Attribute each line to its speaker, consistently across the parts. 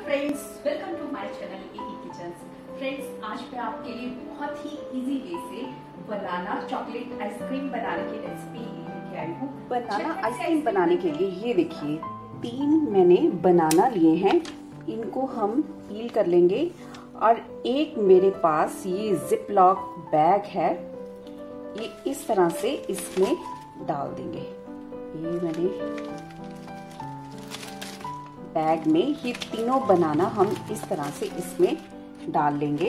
Speaker 1: Friends, welcome to my channel एकी kitchen. Friends, आज मैं आपके लिए बहुत ही इजी वे से बनाना चॉकलेट आइसक्रीम बनाने की रेसिपी लेके आई हूँ।
Speaker 2: बनाना आइसक्रीम बनाने के लिए ये देखिए 3 मैंने बनाना लिए हैं, इनको हम पील कर लेंगे। और एक मेरे पास ये जिप लॉक बैग है, ये इस तरह से इसमें डाल देंगे। ये मैंने बैग में ये तीनों बनाना हम इस तरह से इसमें डाल लेंगे।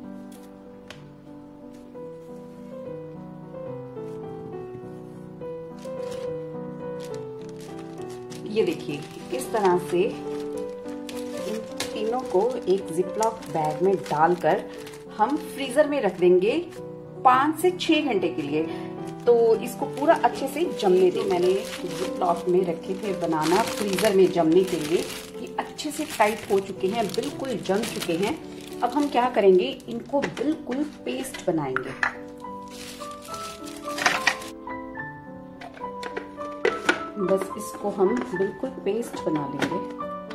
Speaker 2: ये देखिए इस तरह से इन तीनों को एक जिपलॉक बैग में डालकर हम फ्रीजर में रख देंगे 5 से 6 घंटे के लिए। तो इसको पूरा अच्छे से जमने दें। मैंने जिपलॉक में रखे थे बनाना फ्रीजर में जमने के लिए, ये अच्छे से टाइट हो चुके हैं, बिल्कुल जम चुके हैं। अब हम क्या करेंगे, इनको बिल्कुल पेस्ट बनाएंगे। बस इसको हम बिल्कुल पेस्ट बना लेंगे।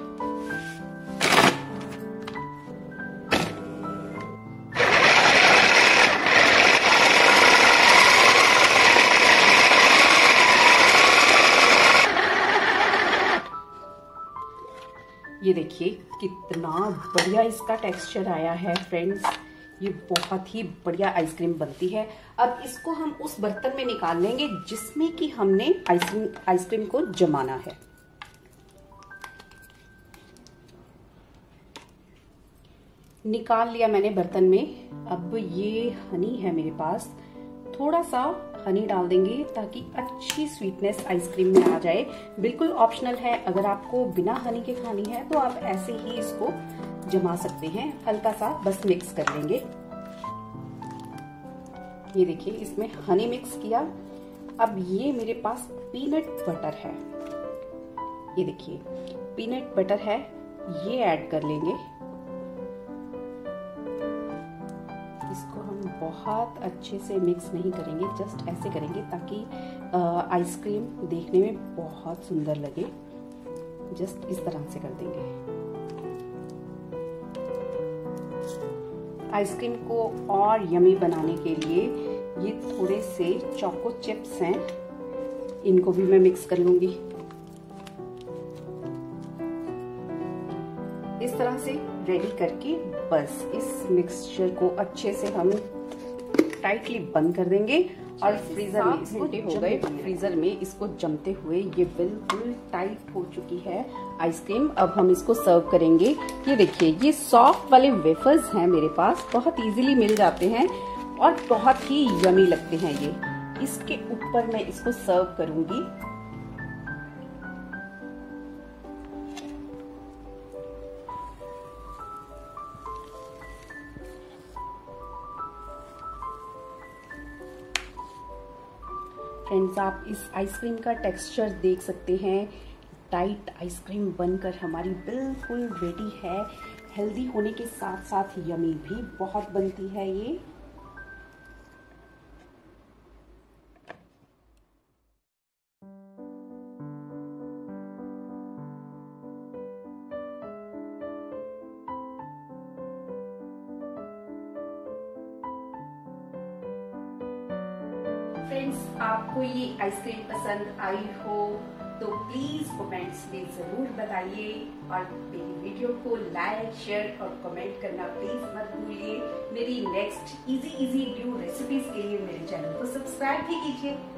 Speaker 2: ये देखिए कितना बढ़िया इसका टेक्सचर आया है फ्रेंड्स, ये बहुत ही बढ़िया आइसक्रीम बनती है। अब इसको हम उस बर्तन में निकाल लेंगे जिसमें कि हमने आइसक्रीम को जमाना है। निकाल लिया मैंने बर्तन में। अब ये हनी है मेरे पास, थोड़ा सा हनी डाल देंगे ताकि अच्छी स्वीटनेस आइसक्रीम में आ जाए। बिल्कुल ऑप्शनल है, अगर आपको बिना हनी के खानी है तो आप ऐसे ही इसको जमा सकते हैं। हल्का सा बस मिक्स कर लेंगे। ये देखिए इसमें हनी मिक्स किया। अब ये मेरे पास पीनट बटर है, ये देखिए पीनट बटर है, ये ऐड कर लेंगे। इसको हम बहुत अच्छे से मिक्स नहीं करेंगे, जस्ट ऐसे करेंगे ताकि आइसक्रीम देखने में बहुत सुंदर लगे। जस्ट इस तरह से कर देंगे। आइसक्रीम को और यमी बनाने के लिए ये थोड़े से चोको चिप्स हैं, इनको भी मैं मिक्स कर लूंगी। इस तरह से रेडी करके बस इस मिक्सचर को अच्छे से हम टाइटली बंद कर देंगे और फ्रीजर में इसको हो गए। फ्रीजर में इसको जमते हुए ये बिल्कुल टाइट हो चुकी है आइसक्रीम। अब हम इसको सर्व करेंगे। ये देखिए ये सॉफ्ट वाले वेफर्स हैं मेरे पास, बहुत इजीली मिल जाते हैं और बहुत ही यमी लगते हैं ये। इसके ऊपर मैं इसको सर्व करूंगी। फ्रेंड्स, आप इस आइसक्रीम का टेक्सचर देख सकते हैं। टाइट आइसक्रीम बनकर हमारी बिल्कुल रेडी है। हेल्दी होने के साथ साथ यमी भी बहुत बनती है ये।
Speaker 1: फ्रेंड्स, आपको ये आइसक्रीम पसंद आई हो तो प्लीज कमेंट्स में जरूर बताइए और मेरी वीडियो को लाइक, शेयर और कमेंट करना प्लीज मत भूलिए। मेरी नेक्स्ट इजी न्यू रेसिपीज के लिए मेरे चैनल को सब्सक्राइब भी कीजिए।